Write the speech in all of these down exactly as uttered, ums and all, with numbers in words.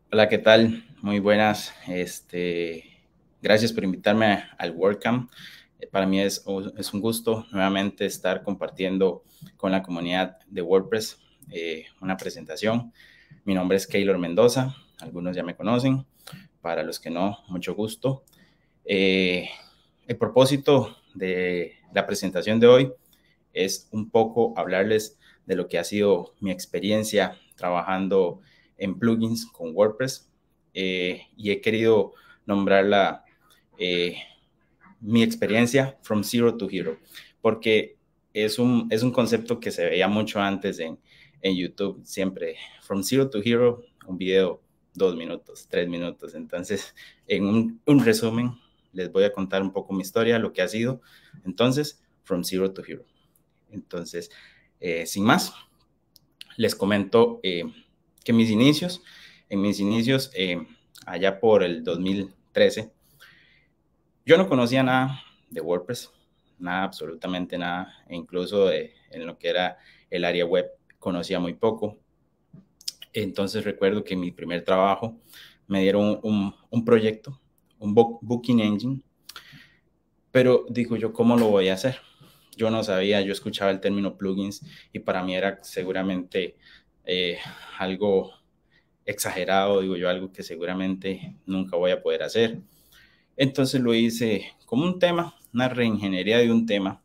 Hola, ¿qué tal? Muy buenas. Este, gracias por invitarme al WordCamp. Eh, Para mí es, es un gusto nuevamente estar compartiendo con la comunidad de WordPress eh, una presentación. Mi nombre es Keylor Mendoza, algunos ya me conocen, para los que no, mucho gusto. Eh, el propósito de la presentación de hoy es un poco hablarles de lo que ha sido mi experiencia trabajando en plugins con WordPress eh, y he querido nombrarla eh, mi experiencia from zero to hero, porque es un, es un concepto que se veía mucho antes en, en YouTube, siempre from zero to hero, un video dos minutos, tres minutos. Entonces, en un, un resumen, les voy a contar un poco mi historia, lo que ha sido. Entonces, from zero to hero. Entonces, eh, sin más, les comento eh, que mis inicios, en mis inicios, eh, allá por el dos mil trece, yo no conocía nada de WordPress, nada, absolutamente nada, e incluso de, en lo que era el área web conocía muy poco. Entonces recuerdo que en mi primer trabajo me dieron un, un proyecto, un booking engine, pero digo yo, ¿cómo lo voy a hacer? Yo no sabía, yo escuchaba el término plugins y para mí era seguramente eh, algo exagerado, digo yo, algo que seguramente nunca voy a poder hacer. Entonces lo hice como un tema, una reingeniería de un tema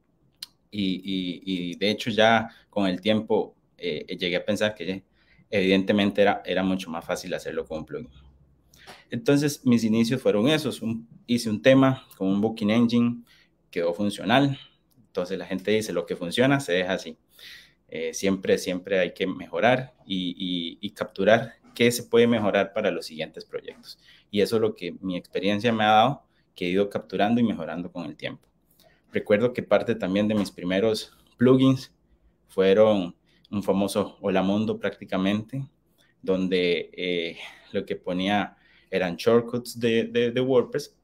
y, y, y de hecho ya con el tiempo eh, llegué a pensar que evidentemente era, era mucho más fácil hacerlo con un plugin. Entonces mis inicios fueron esos, un, hice un tema con un booking engine, quedó funcional. Entonces la gente dice, lo que funciona se deja así. Eh, siempre, siempre hay que mejorar y, y, y capturar qué se puede mejorar para los siguientes proyectos. Y eso es lo que mi experiencia me ha dado, que he ido capturando y mejorando con el tiempo. Recuerdo que parte también de mis primeros plugins fueron un famoso Hola Mundo prácticamente, donde eh, lo que ponía eran shortcuts de, de, de WordPress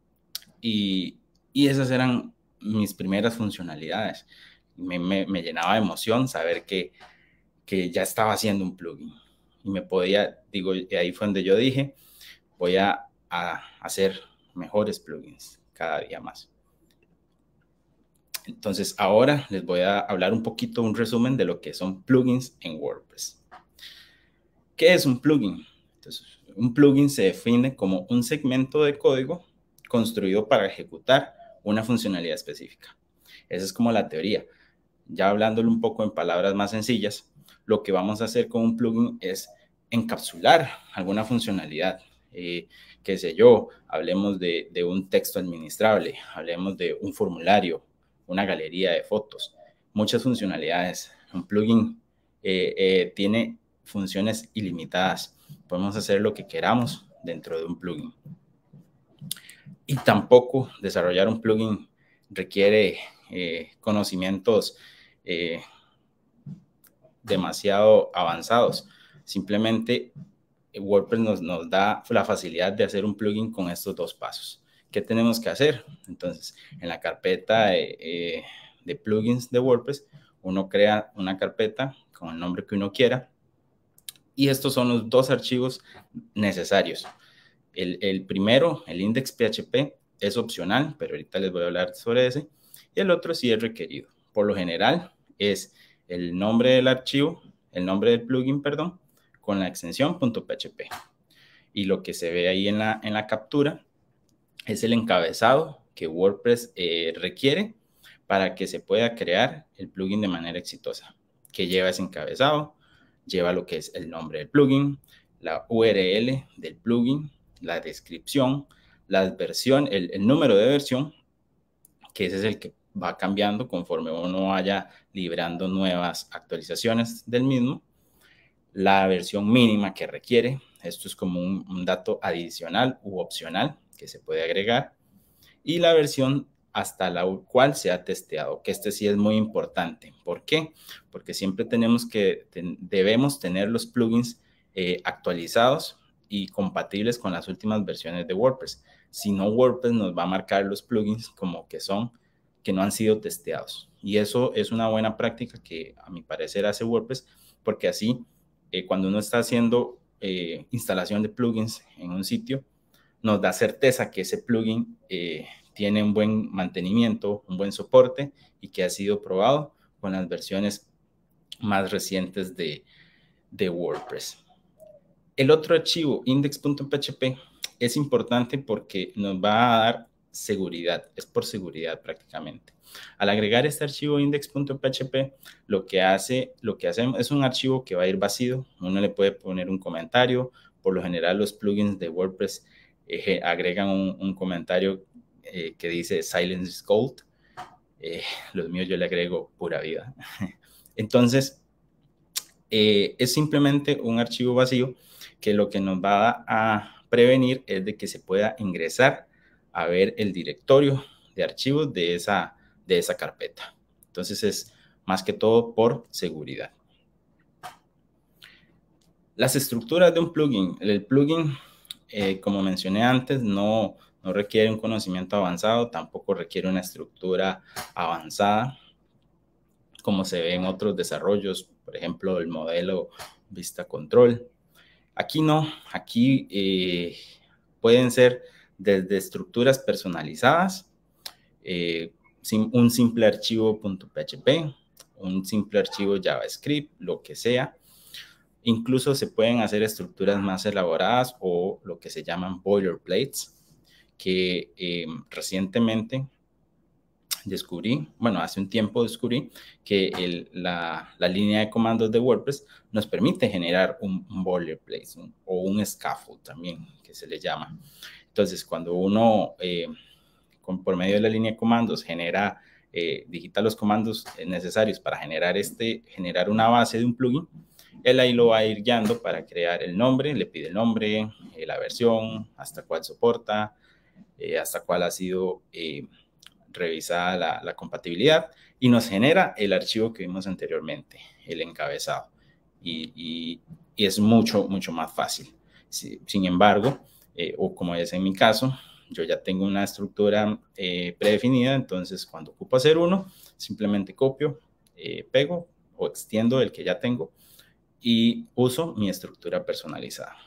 y, y esas eran mis primeras funcionalidades. Me, me, me llenaba de emoción saber que, que ya estaba haciendo un plugin y me podía, digo, y ahí fue donde yo dije, voy a, a hacer mejores plugins cada día más. Entonces ahora les voy a hablar un poquito, un resumen de lo que son plugins en WordPress. ¿Qué es un plugin? Entonces, un plugin se define como un segmento de código construido para ejecutar una funcionalidad específica. Esa es como la teoría. Ya hablándolo un poco en palabras más sencillas, lo que vamos a hacer con un plugin es encapsular alguna funcionalidad. Eh, qué sé yo, hablemos de, de un texto administrable, hablemos de un formulario, una galería de fotos, muchas funcionalidades. Un plugin eh, eh, tiene funciones ilimitadas. Podemos hacer lo que queramos dentro de un plugin. Y tampoco desarrollar un plugin requiere eh, conocimientos eh, demasiado avanzados. Simplemente WordPress nos, nos da la facilidad de hacer un plugin con estos dos pasos. ¿Qué tenemos que hacer? Entonces, en la carpeta de, eh, de plugins de WordPress, uno crea una carpeta con el nombre que uno quiera y estos son los dos archivos necesarios. El, el primero, el index.php, es opcional, pero ahorita les voy a hablar sobre ese. Y el otro sí es requerido. Por lo general, es el nombre del archivo, el nombre del plugin, perdón, con la extensión .php. Y lo que se ve ahí en la, en la captura es el encabezado que WordPress eh, requiere para que se pueda crear el plugin de manera exitosa. Que lleva ese encabezado, lleva lo que es el nombre del plugin, la U R L del plugin, la descripción, la versión, el, el número de versión, que ese es el que va cambiando conforme uno vaya liberando nuevas actualizaciones del mismo, la versión mínima que requiere, esto es como un, un dato adicional u opcional que se puede agregar, y la versión hasta la cual se ha testeado, que este sí es muy importante. ¿Por qué? Porque siempre tenemos que, ten, debemos tener los plugins eh, actualizados y compatibles con las últimas versiones de WordPress. Si no, WordPress nos va a marcar los plugins como que son, que no han sido testeados. Y eso es una buena práctica que a mi parecer hace WordPress, porque así, eh, cuando uno está haciendo eh, instalación de plugins en un sitio, nos da certeza que ese plugin eh, tiene un buen mantenimiento, un buen soporte y que ha sido probado con las versiones más recientes de, de WordPress. El otro archivo, index punto p h p, es importante porque nos va a dar seguridad, es por seguridad prácticamente. Al agregar este archivo index punto p h p, lo que hace, lo que hacemos es un archivo que va a ir vacío. Uno le puede poner un comentario. Por lo general, los plugins de WordPress eh, agregan un, un comentario eh, que dice Silence is Gold. Eh, los míos yo le agrego pura vida. Entonces, eh, es simplemente un archivo vacío que lo que nos va a prevenir es de que se pueda ingresar a ver el directorio de archivos de esa, de esa carpeta. Entonces es más que todo por seguridad. Las estructuras de un plugin. El plugin, eh, como mencioné antes, no, no requiere un conocimiento avanzado, tampoco requiere una estructura avanzada, como se ve en otros desarrollos, por ejemplo, el modelo Vista Control. Aquí no, aquí eh, pueden ser desde estructuras personalizadas, eh, un simple archivo .php, un simple archivo JavaScript, lo que sea. Incluso se pueden hacer estructuras más elaboradas o lo que se llaman boilerplates, que eh, recientemente descubrí, bueno, hace un tiempo descubrí que el, la, la línea de comandos de WordPress nos permite generar un, un boilerplate un, o un scaffold también, que se le llama. Entonces, cuando uno, eh, con, por medio de la línea de comandos, genera, eh, digita los comandos necesarios para generar, este, generar una base de un plugin, él ahí lo va a ir guiando para crear el nombre, le pide el nombre, eh, la versión, hasta cuál soporta, eh, hasta cuál ha sido eh, revisada la, la compatibilidad y nos genera el archivo que vimos anteriormente, el encabezado. Y, y, y es mucho, mucho más fácil. Sí, sin embargo, eh, o como es en mi caso, yo ya tengo una estructura eh, predefinida, entonces cuando ocupo hacer uno, simplemente copio, eh, pego o extiendo el que ya tengo y uso mi estructura personalizada.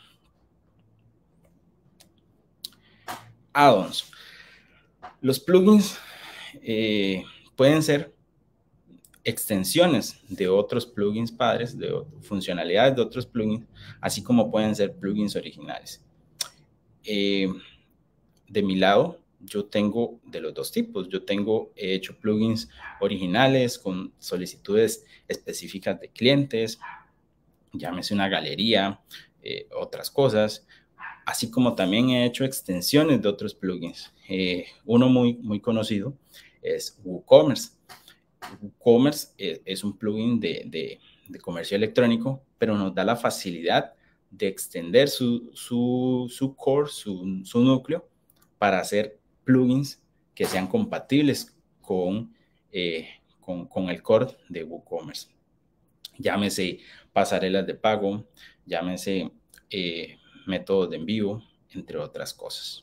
Add-ons. Los plugins eh, pueden ser extensiones de otros plugins padres, de funcionalidades de otros plugins, así como pueden ser plugins originales. Eh, de mi lado, yo tengo de los dos tipos. Yo tengo he hecho plugins originales con solicitudes específicas de clientes, llámese una galería, eh, otras cosas, así como también he hecho extensiones de otros plugins. Eh, uno muy, muy conocido es WooCommerce. WooCommerce es, es un plugin de, de, de comercio electrónico, pero nos da la facilidad de extender su, su, su core, su, su núcleo, para hacer plugins que sean compatibles con, eh, con, con el core de WooCommerce. Llámese pasarelas de pago, llámese eh, métodos de envío, entre otras cosas.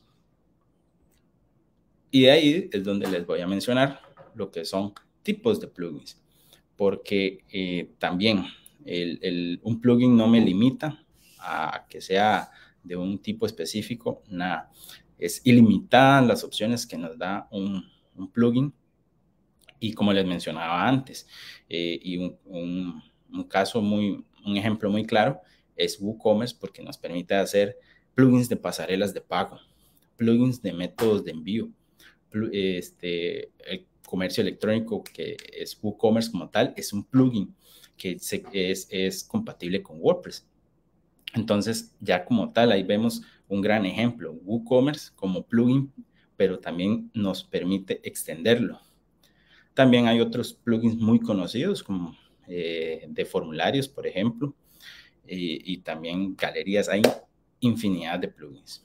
Y de ahí es donde les voy a mencionar lo que son tipos de plugins, porque eh, también el, el, un plugin no me limita a que sea de un tipo específico, nada. Es ilimitada las opciones que nos da un, un plugin. Y como les mencionaba antes, eh, y un, un, un caso muy, un ejemplo muy claro es WooCommerce, porque nos permite hacer plugins de pasarelas de pago, plugins de métodos de envío, este, el comercio electrónico que es WooCommerce como tal, es un plugin que se, es, es compatible con WordPress. Entonces, ya como tal, ahí vemos un gran ejemplo, WooCommerce como plugin, pero también nos permite extenderlo. También hay otros plugins muy conocidos como eh, de formularios, por ejemplo, y, y también galerías. Hay infinidad de plugins.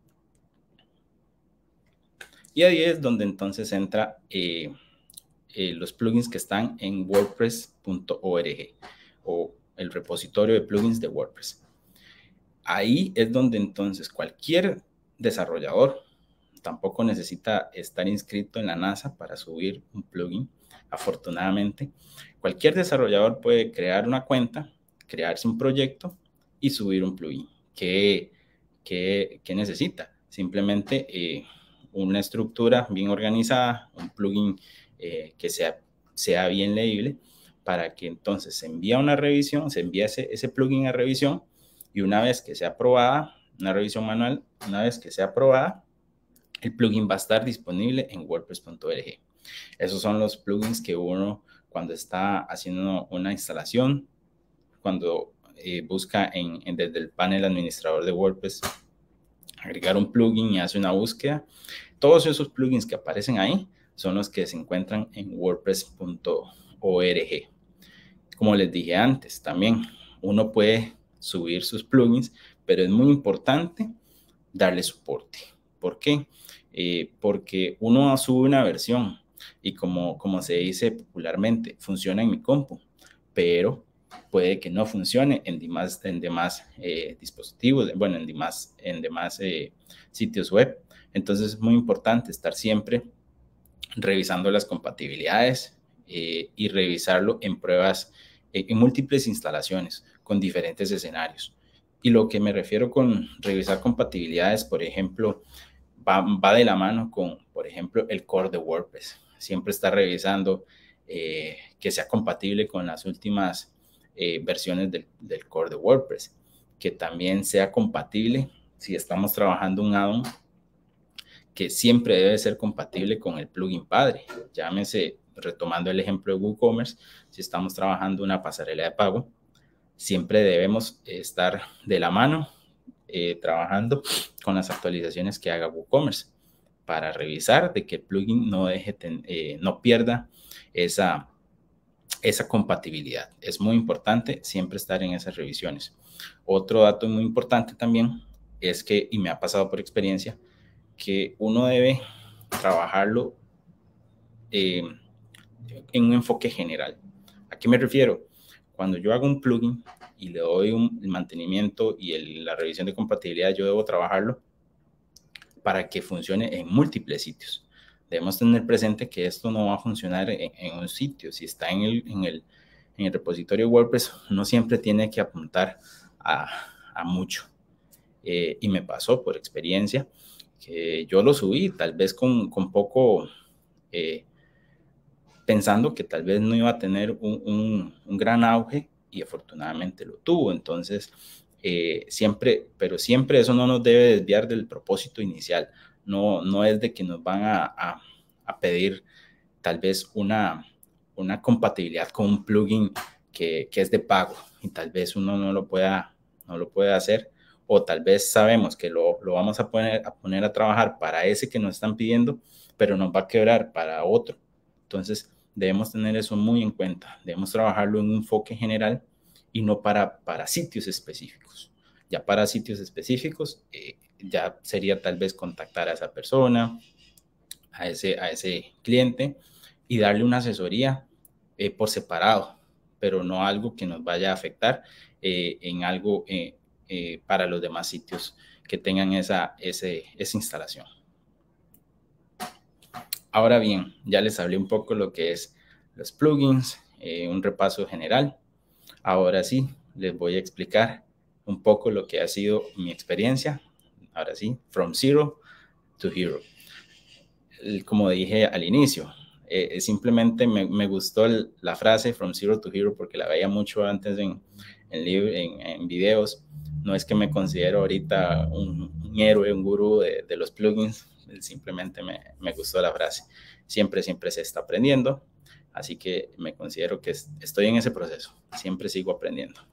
Y ahí es donde entonces entra eh, eh, los plugins que están en wordpress punto org o el repositorio de plugins de WordPress. Ahí es donde entonces cualquier desarrollador tampoco necesita estar inscrito en la NASA para subir un plugin. Afortunadamente, cualquier desarrollador puede crear una cuenta, crearse un proyecto y subir un plugin. ¿Qué, qué, qué necesita? Simplemente eh, una estructura bien organizada, un plugin eh, que sea, sea bien leíble, para que entonces se envíe una revisión, se envíe ese, ese plugin a revisión, y una vez que sea aprobada, una revisión manual, una vez que sea aprobada, el plugin va a estar disponible en WordPress punto org. Esos son los plugins que uno, cuando está haciendo una instalación, cuando eh, busca en, en, desde el panel administrador de WordPress, agregar un plugin y hace una búsqueda, todos esos plugins que aparecen ahí son los que se encuentran en WordPress punto org. Como les dije antes, también uno puede subir sus plugins, pero es muy importante darle soporte. ¿Por qué? Eh, porque uno sube una versión y como, como se dice popularmente, funciona en mi compu, pero puede que no funcione en demás, en demás eh, dispositivos, bueno, en demás, en demás eh, sitios web. Entonces es muy importante estar siempre revisando las compatibilidades eh, y revisarlo en pruebas, eh, en múltiples instalaciones con diferentes escenarios. Y lo que me refiero con revisar compatibilidades, por ejemplo, va, va de la mano con, por ejemplo, el core de WordPress. Siempre está revisando eh, que sea compatible con las últimas eh, versiones del, del core de WordPress, que también sea compatible si estamos trabajando un add-on, que siempre debe ser compatible con el plugin padre. Llámese, retomando el ejemplo de WooCommerce, si estamos trabajando una pasarela de pago, siempre debemos estar de la mano eh, trabajando con las actualizaciones que haga WooCommerce para revisar de que el plugin no, deje ten, eh, no pierda esa, esa compatibilidad. Es muy importante siempre estar en esas revisiones. Otro dato muy importante también es que, y me ha pasado por experiencia, que uno debe trabajarlo eh, en un enfoque general. ¿A qué me refiero? Cuando yo hago un plugin y le doy un, el mantenimiento y el, la revisión de compatibilidad, yo debo trabajarlo para que funcione en múltiples sitios. Debemos tener presente que esto no va a funcionar en, en un sitio. Si está en el, en, el, en el repositorio WordPress, uno siempre tiene que apuntar a, a mucho. Eh, y me pasó por experiencia que yo lo subí tal vez con, con poco, eh, pensando que tal vez no iba a tener un, un, un gran auge, y afortunadamente lo tuvo. Entonces, eh, siempre, pero siempre eso no nos debe desviar del propósito inicial. No, no es de que nos van a, a, a pedir tal vez una, una compatibilidad con un plugin que, que es de pago y tal vez uno no lo pueda, no lo pueda hacer, o tal vez sabemos que lo, lo vamos a poner, a poner a trabajar para ese que nos están pidiendo, pero nos va a quebrar para otro. Entonces, debemos tener eso muy en cuenta. Debemos trabajarlo en un enfoque general y no para, para sitios específicos. Ya para sitios específicos, eh, ya sería tal vez contactar a esa persona, a ese, a ese cliente, y darle una asesoría eh, por separado, pero no algo que nos vaya a afectar eh, en algo eh, eh, para los demás sitios que tengan esa, ese, esa instalación. Ahora bien, ya les hablé un poco lo que es los plugins, eh, un repaso general. Ahora sí, les voy a explicar un poco lo que ha sido mi experiencia. Ahora sí, from zero to hero. Como dije al inicio, eh, simplemente me, me gustó el, la frase from zero to hero porque la veía mucho antes en, en, en, en videos. No es que me considero ahorita un, un héroe, un gurú de, de los plugins, simplemente me, me gustó la frase. Siempre, siempre se está aprendiendo, así que me considero que estoy en ese proceso, siempre sigo aprendiendo.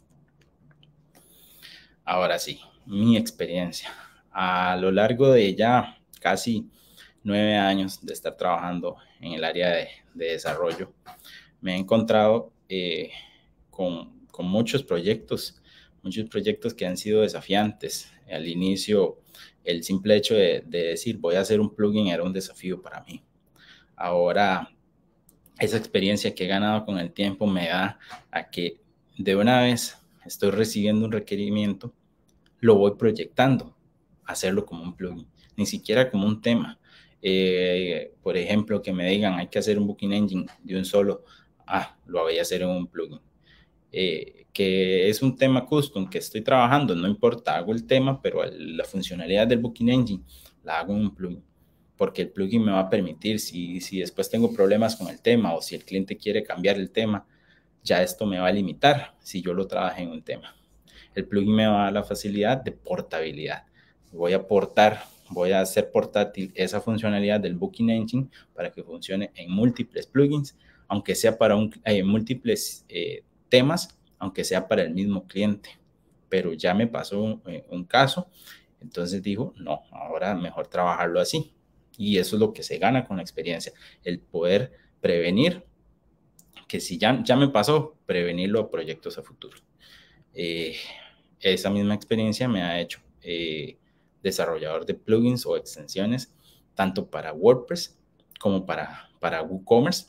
Ahora sí, mi experiencia. A lo largo de ya casi nueve años de estar trabajando en el área de, de desarrollo, me he encontrado eh, con, con muchos proyectos, muchos proyectos que han sido desafiantes. Al inicio, el simple hecho de, de decir voy a hacer un plugin era un desafío para mí. Ahora, esa experiencia que he ganado con el tiempo me da a que de una vez estoy recibiendo un requerimiento, lo voy proyectando, hacerlo como un plugin, ni siquiera como un tema. Eh, por ejemplo, que me digan hay que hacer un booking engine de un solo, ah, lo voy a hacer en un plugin. eh, que es un tema custom que estoy trabajando, no importa, hago el tema, pero la funcionalidad del Booking Engine la hago en un plugin, porque el plugin me va a permitir, si, si después tengo problemas con el tema o si el cliente quiere cambiar el tema, ya esto me va a limitar si yo lo trabajé en un tema. El plugin me va a dar la facilidad de portabilidad. Voy a portar, voy a hacer portátil esa funcionalidad del Booking Engine para que funcione en múltiples plugins, aunque sea para un, eh, múltiples eh, temas, aunque sea para el mismo cliente. Pero ya me pasó eh, un caso, entonces dijo, no, ahora mejor trabajarlo así. Y eso es lo que se gana con la experiencia, el poder prevenir, que si ya, ya me pasó, prevenirlo a proyectos a futuro. Eh, esa misma experiencia me ha hecho eh, desarrollador de plugins o extensiones, tanto para WordPress como para, para WooCommerce.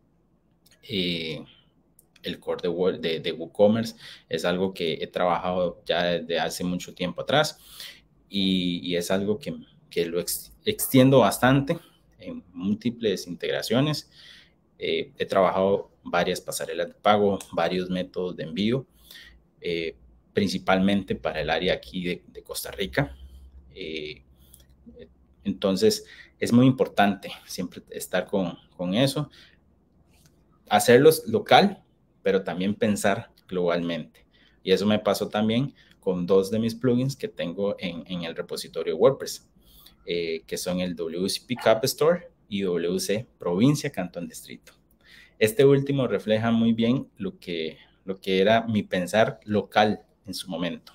Eh, el core de, de, de WooCommerce es algo que he trabajado ya desde hace mucho tiempo atrás y, y es algo que, que lo ex, extiendo bastante en múltiples integraciones. Eh, he trabajado varias pasarelas de pago, varios métodos de envío, eh, principalmente para el área aquí de, de Costa Rica. Eh, entonces, es muy importante siempre estar con, con eso, hacerlos local, pero también pensar globalmente. Y eso me pasó también con dos de mis plugins que tengo en, en el repositorio WordPress, eh, que son el W C Pickup Store y W C Provincia, Cantón, Distrito. Este último refleja muy bien lo que, lo que era mi pensar local en su momento.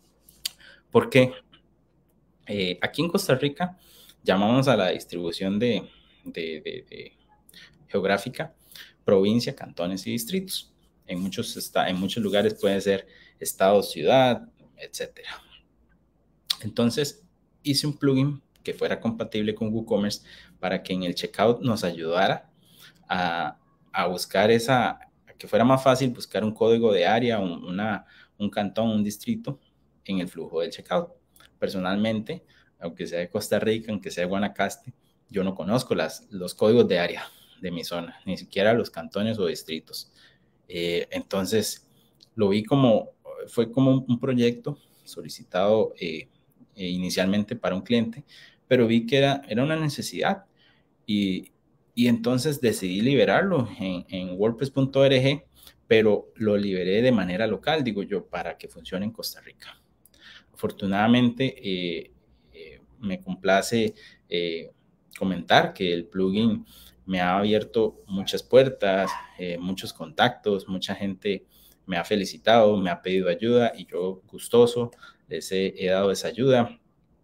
Porque eh, aquí en Costa Rica llamamos a la distribución de, de, de, de geográfica provincia, cantones y distritos. En muchos, está, en muchos lugares puede ser estado, ciudad, etcétera. Entonces hice un plugin que fuera compatible con WooCommerce para que en el checkout nos ayudara a, a buscar esa, que fuera más fácil buscar un código de área, un, una, un cantón, un distrito en el flujo del checkout. Personalmente, aunque sea de Costa Rica, aunque sea de Guanacaste, yo no conozco las, los códigos de área de mi zona, ni siquiera los cantones o distritos. Eh, entonces, lo vi como, fue como un proyecto solicitado eh, eh, inicialmente para un cliente, pero vi que era, era una necesidad y, y entonces decidí liberarlo en, en WordPress punto org, pero lo liberé de manera local, digo yo, para que funcione en Costa Rica. Afortunadamente, eh, eh, me complace eh, comentar que el plugin me ha abierto muchas puertas, eh, muchos contactos, mucha gente me ha felicitado, me ha pedido ayuda y yo gustoso les he, he dado esa ayuda.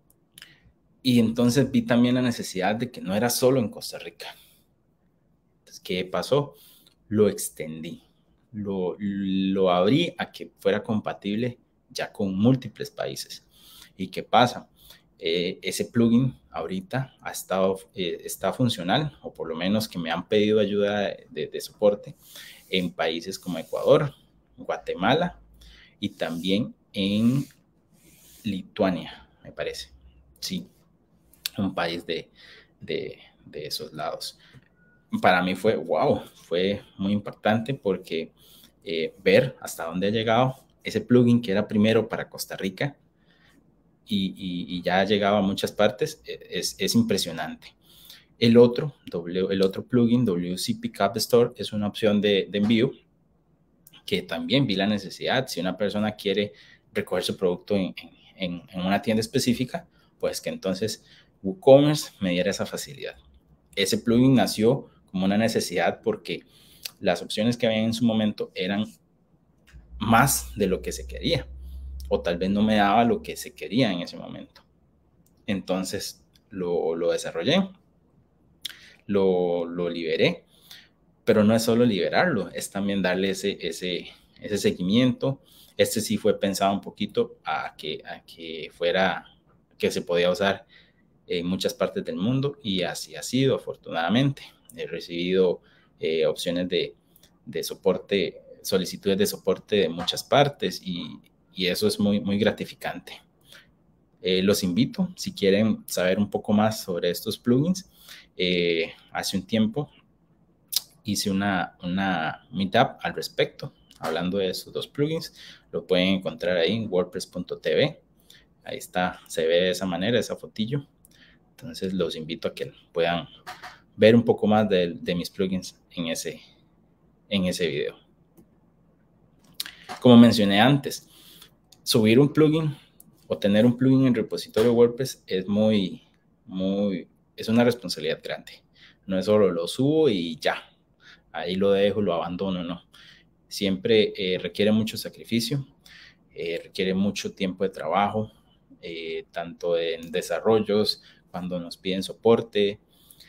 Y entonces vi también la necesidad de que no era solo en Costa Rica. Entonces, ¿qué pasó? Lo extendí, lo, lo abrí a que fuera compatible ya con múltiples países. ¿Y qué pasa? Eh, ese plugin ahorita ha estado, eh, está funcional, o por lo menos que me han pedido ayuda de, de, de soporte en países como Ecuador, Guatemala y también en Lituania, me parece. Sí, un país de, de, de esos lados. Para mí fue, wow, fue muy impactante porque eh, ver hasta dónde ha llegado ese plugin que era primero para Costa Rica y, y, y ya ha llegado a muchas partes, es, es impresionante. El otro, w, el otro plugin, W C Pickup Store, es una opción de, de envío que también vi la necesidad. Si una persona quiere recoger su producto en, en, en una tienda específica, pues que entonces WooCommerce me diera esa facilidad. Ese plugin nació como una necesidad porque las opciones que había en su momento eran más de lo que se quería, o tal vez no me daba lo que se quería en ese momento. Entonces lo, lo desarrollé, lo, lo liberé, pero no es solo liberarlo, es también darle ese, ese, ese seguimiento. Este sí fue pensado un poquito a que, a que fuera, que se podía usar en muchas partes del mundo y así ha sido, afortunadamente. He recibido eh, opciones de, de soporte, solicitudes de soporte de muchas partes y, y eso es muy, muy gratificante. Eh, los invito, si quieren saber un poco más sobre estos plugins, eh, hace un tiempo hice una, una meetup al respecto, hablando de esos dos plugins, lo pueden encontrar ahí en wordpress punto t v. Ahí está, se ve de esa manera, esa fotillo. Entonces los invito a que puedan ver un poco más de, de mis plugins en ese, en ese video. Como mencioné antes, subir un plugin o tener un plugin en repositorio WordPress es muy, muy, es una responsabilidad grande. No es solo lo subo y ya, ahí lo dejo, lo abandono, no. Siempre eh, requiere mucho sacrificio, eh, requiere mucho tiempo de trabajo, eh, tanto en desarrollos, cuando nos piden soporte.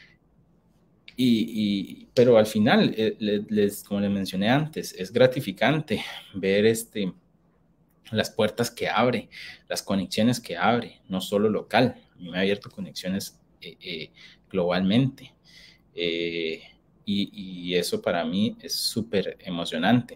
Y, y, pero al final, eh, les, como les mencioné antes, es gratificante ver este, las puertas que abre, las conexiones que abre, no solo local. A mí me ha abierto conexiones eh, eh, globalmente. Eh, y, y eso para mí es súper emocionante.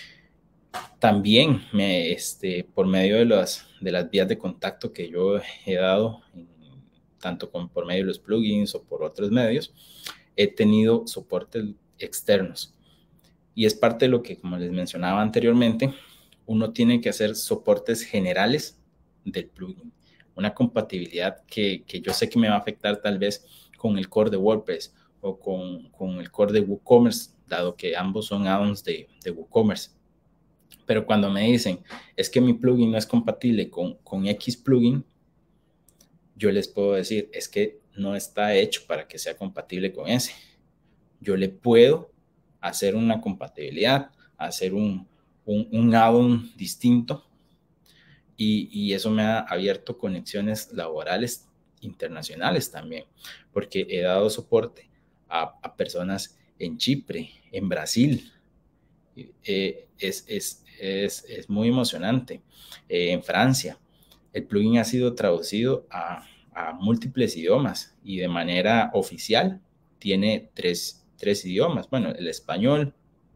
También me, este, por medio de las, de las vías de contacto que yo he dado, tanto con, por medio de los plugins o por otros medios, he tenido soportes externos. Y es parte de lo que, como les mencionaba anteriormente, uno tiene que hacer soportes generales del plugin. Una compatibilidad que, que yo sé que me va a afectar tal vez con el core de WordPress o con, con el core de WooCommerce, dado que ambos son add-ons de, de WooCommerce. Pero cuando me dicen, es que mi plugin no es compatible con, con X plugin, yo les puedo decir, es que no está hecho para que sea compatible con ese. Yo le puedo hacer una compatibilidad, hacer un, un, un add-on distinto y, y eso me ha abierto conexiones laborales internacionales también, porque he dado soporte a, a personas en Chipre, en Brasil. Eh, es, es, es, es muy emocionante. Eh, en Francia, el plugin ha sido traducido a, a múltiples idiomas y de manera oficial tiene tres, tres idiomas. Bueno, el español,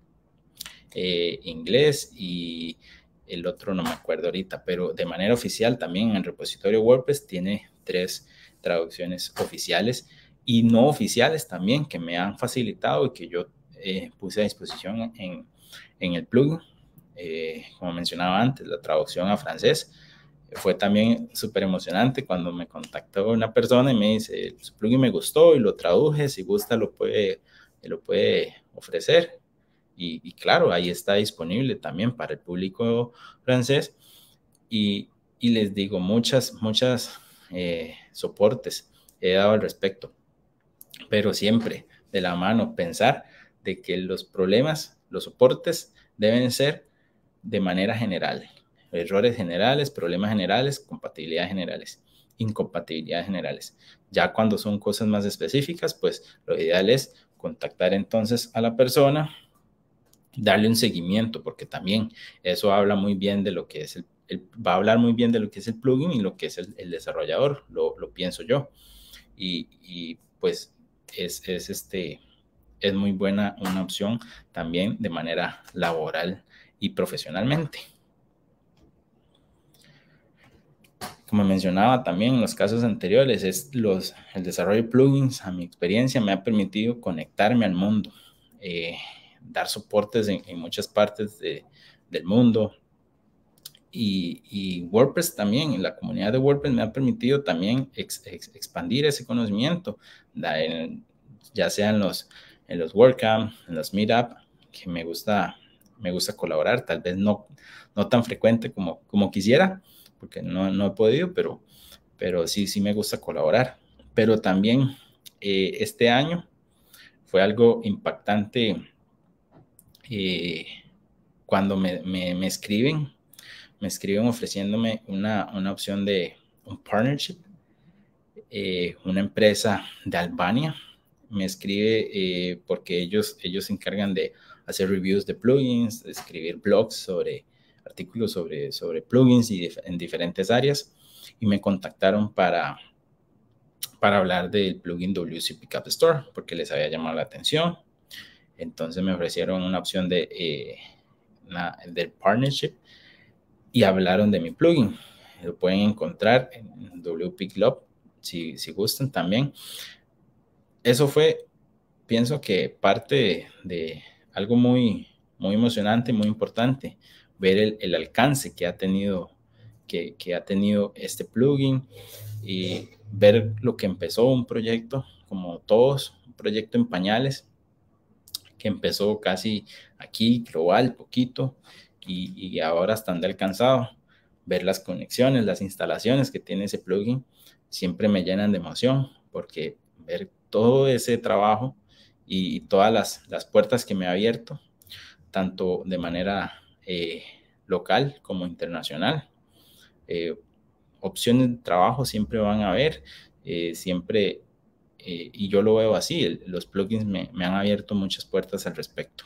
eh, inglés y el otro no me acuerdo ahorita, pero de manera oficial también en el repositorio WordPress tiene tres traducciones oficiales y no oficiales también que me han facilitado y que yo eh, puse a disposición en, en el plugin. Eh, como mencionaba antes, la traducción a francés fue también súper emocionante cuando me contactó una persona y me dice, su plugin me gustó y lo traduje, si gusta lo puede, lo puede ofrecer. Y, y claro, ahí está disponible también para el público francés. Y, y les digo, muchas, muchas eh, soportes he dado al respecto, pero siempre de la mano pensar de que los problemas, los soportes deben ser de manera general. Errores generales, problemas generales, compatibilidades generales, incompatibilidades generales. Ya cuando son cosas más específicas, pues lo ideal es contactar entonces a la persona, darle un seguimiento, porque también eso habla muy bien de lo que es el, el va a hablar muy bien de lo que es el plugin y lo que es el, el desarrollador, lo, lo pienso yo. Y, y pues es, es, este, es muy buena una opción también de manera laboral y profesionalmente. Como mencionaba también en los casos anteriores, es los, el desarrollo de plugins, a mi experiencia, me ha permitido conectarme al mundo, eh, dar soportes en, en muchas partes de, del mundo. Y, y WordPress también, en la comunidad de WordPress me ha permitido también ex, ex, expandir ese conocimiento, en, ya sea en los, en los WordCamp, en los Meetup, que me gusta, me gusta colaborar, tal vez no, no tan frecuente como, como quisiera, porque no, no he podido, pero, pero sí, sí me gusta colaborar. Pero también eh, este año fue algo impactante eh, cuando me, me, me escriben, me escriben ofreciéndome una, una opción de un partnership, eh, una empresa de Albania me escribe eh, porque ellos, ellos se encargan de hacer reviews de plugins, de escribir blogs sobre artículos sobre, sobre plugins y en diferentes áreas y me contactaron para, para hablar del plugin W C Pickup Store porque les había llamado la atención. Entonces me ofrecieron una opción de, eh, una, del partnership y hablaron de mi plugin. Lo pueden encontrar en W P Club si, si gustan también. Eso fue, pienso que parte de, de algo muy, muy emocionante, muy importante, ver el, el alcance que ha tenido, que, que ha tenido este plugin y ver lo que empezó un proyecto, como todos, un proyecto en pañales, que empezó casi aquí, global, poquito, y, y ahora están de alcanzado. Ver las conexiones, las instalaciones que tiene ese plugin, siempre me llenan de emoción, porque ver todo ese trabajo y, y todas las, las puertas que me ha abierto, tanto de manera eh, local como internacional. Eh, opciones de trabajo siempre van a haber, eh, siempre, eh, y yo lo veo así, el, los plugins me, me han abierto muchas puertas al respecto.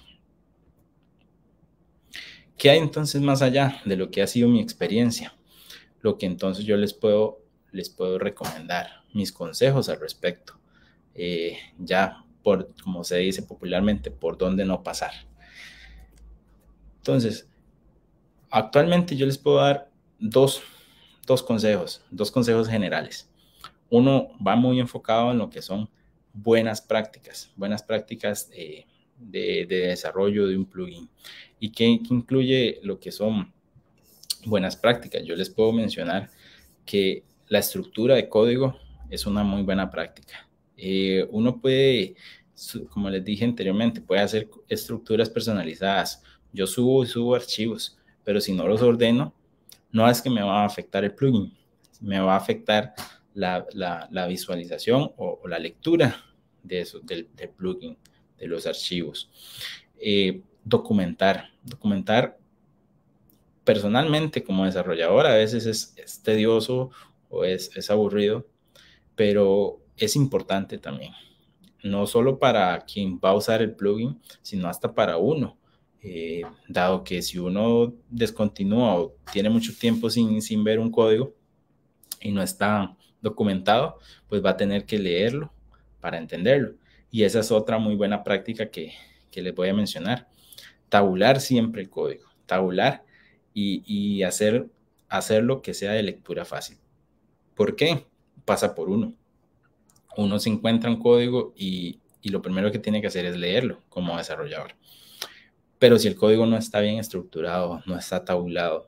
¿Qué hay entonces más allá de lo que ha sido mi experiencia? Lo que entonces yo les puedo, les puedo recomendar, mis consejos al respecto. Eh, ya, por, como se dice popularmente, por dónde no pasar. Entonces, actualmente yo les puedo dar dos, dos consejos, dos consejos generales. Uno va muy enfocado en lo que son buenas prácticas, buenas prácticas de, de, de desarrollo de un plugin. ¿Y que, que incluye lo que son buenas prácticas? Yo les puedo mencionar que la estructura de código es una muy buena práctica. Eh, uno puede, como les dije anteriormente, puede hacer estructuras personalizadas. Yo subo y subo archivos, pero si no los ordeno, no es que me va a afectar el plugin, me va a afectar la, la, la visualización o, o la lectura de eso, del, del plugin, de los archivos. Eh, documentar, documentar personalmente como desarrollador a veces es, es tedioso o es, es aburrido, pero es importante también, no solo para quien va a usar el plugin, sino hasta para uno, eh, dado que si uno descontinúa o tiene mucho tiempo sin, sin ver un código y no está documentado, pues va a tener que leerlo para entenderlo. Y esa es otra muy buena práctica que, que les voy a mencionar. Tabular siempre el código, tabular y, y hacer, hacerlo que sea de lectura fácil. ¿Por qué? Pasa por uno. Uno se encuentra un código y, y lo primero que tiene que hacer es leerlo como desarrollador. Pero si el código no está bien estructurado, no está tabulado,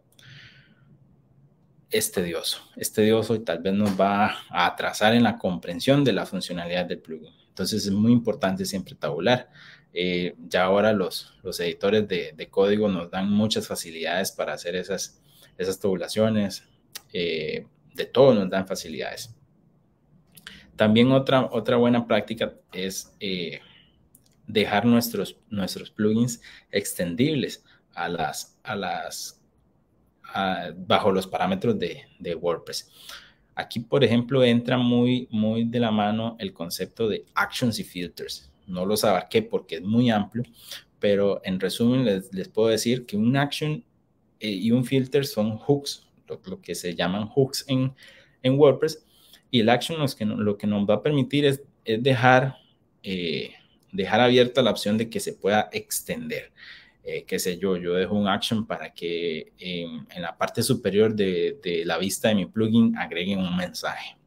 es tedioso, es tedioso y tal vez nos va a atrasar en la comprensión de la funcionalidad del plugin. Entonces es muy importante siempre tabular. Eh, ya ahora los, los editores de, de código nos dan muchas facilidades para hacer esas, esas tabulaciones. Eh, de todo nos dan facilidades. También otra, otra buena práctica es eh, dejar nuestros, nuestros plugins extendibles a las, a las, a, bajo los parámetros de, de WordPress. Aquí, por ejemplo, entra muy, muy de la mano el concepto de actions y filters. No los abarqué porque es muy amplio, pero en resumen les, les puedo decir que un action eh, y un filter son hooks, lo, lo que se llaman hooks en, en WordPress. Y el action lo que, lo que nos va a permitir es, es dejar, eh, dejar abierta la opción de que se pueda extender. Eh, qué sé yo, yo dejo un action para que en, en la parte superior de, de la vista de mi plugin agreguen un mensaje.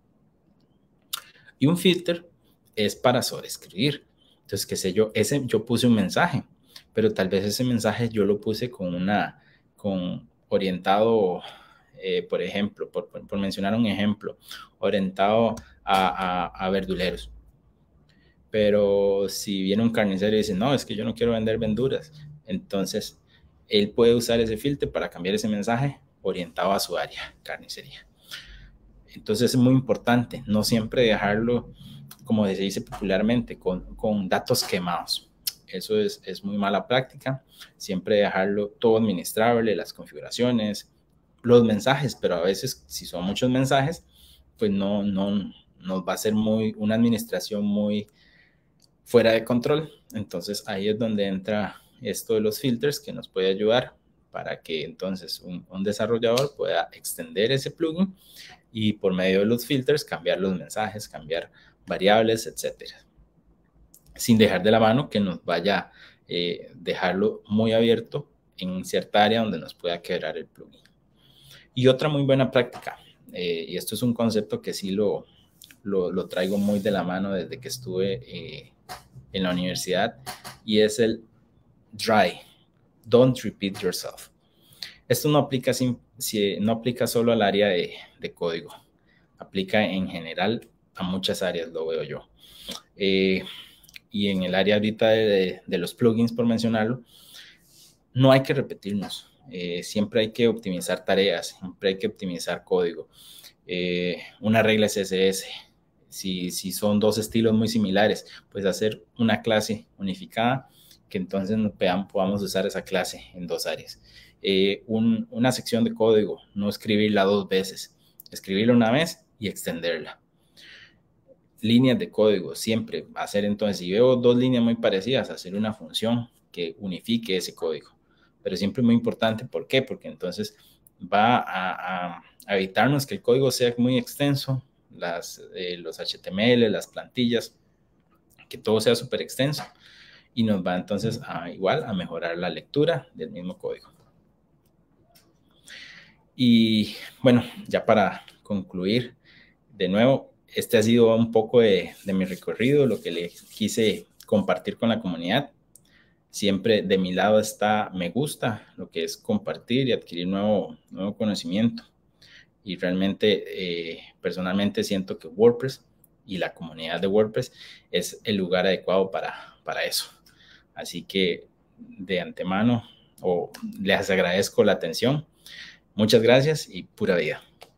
Y un filter es para sobreescribir. Entonces, qué sé yo, ese, yo puse un mensaje, pero tal vez ese mensaje yo lo puse con una, con orientado, eh, por ejemplo, por, por, por mencionar un ejemplo, orientado a, a, a verduleros. Pero si viene un carnicero y dice, no, es que yo no quiero vender verduras, entonces él puede usar ese filtro para cambiar ese mensaje orientado a su área, carnicería. Entonces es muy importante no siempre dejarlo, como se dice popularmente, con, con datos quemados. Eso es, es muy mala práctica. Siempre dejarlo todo administrable, las configuraciones, los mensajes, pero a veces si son muchos mensajes, pues no, no nos va a ser muy, una administración muy fuera de control. Entonces ahí es donde entra esto de los filters que nos puede ayudar para que entonces un, un desarrollador pueda extender ese plugin y por medio de los filters cambiar los mensajes, cambiar variables, etcétera. Sin dejar de la mano que nos vaya a eh, dejarlo muy abierto en cierta área donde nos pueda quebrar el plugin. Y otra muy buena práctica, eh, y esto es un concepto que sí lo, lo, lo traigo muy de la mano desde que estuve eh, en la universidad, y es el dry don't repeat yourself. Esto no aplica, sin, si, no aplica solo al área de, de código, aplica en general a muchas áreas, lo veo yo. Eh, y en el área ahorita de, de, de los plugins, por mencionarlo, no hay que repetirnos. Eh, siempre hay que optimizar tareas, siempre hay que optimizar código. Eh, una regla C S S, si, si son dos estilos muy similares, pues hacer una clase unificada que entonces podamos usar esa clase en dos áreas. Eh, un, una sección de código, no escribirla dos veces, escribirla una vez y extenderla. Líneas de código, siempre hacer entonces, si veo dos líneas muy parecidas, hacer una función que unifique ese código. Pero siempre es muy importante, ¿por qué? Porque entonces va a, a, a evitarnos que el código sea muy extenso, las, eh, los H T M L, las plantillas, que todo sea súper extenso y nos va entonces a, igual a mejorar la lectura del mismo código. Y bueno, ya para concluir, de nuevo, este ha sido un poco de, de mi recorrido, lo que le quise compartir con la comunidad. Siempre de mi lado está me gusta, lo que es compartir y adquirir nuevo, nuevo conocimiento. Y realmente, eh, personalmente siento que WordPress y la comunidad de WordPress es el lugar adecuado para, para eso. Así que de antemano, o les agradezco la atención. Muchas gracias y pura vida.